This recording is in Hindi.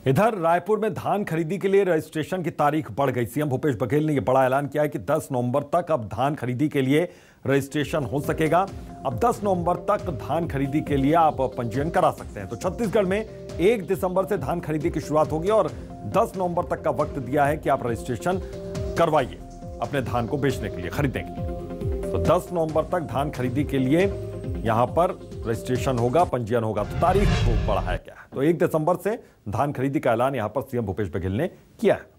इधर रायपुर में धान खरीदी के लिए रजिस्ट्रेशन की तारीख बढ़ गई। सीएम भूपेश बघेल ने यह बड़ा ऐलान किया है कि 10 नवंबर तक अब धान खरीदी के लिए रजिस्ट्रेशन हो सकेगा। अब 10 नवंबर तक धान खरीदी के लिए आप पंजीयन करा सकते हैं। तो छत्तीसगढ़ में 1 दिसंबर से धान खरीदी की शुरुआत होगी और 10 नवंबर तक का वक्त दिया है कि आप रजिस्ट्रेशन करवाइए अपने धान को बेचने के लिए, खरीदने के लिए। तो 10 नवंबर तक धान खरीदी के लिए यहां पर रजिस्ट्रेशन होगा, पंजीयन होगा। तो तारीख को बढ़ाया गया है। तो 1 दिसंबर से धान खरीदी का ऐलान यहां पर सीएम भूपेश बघेल ने किया है।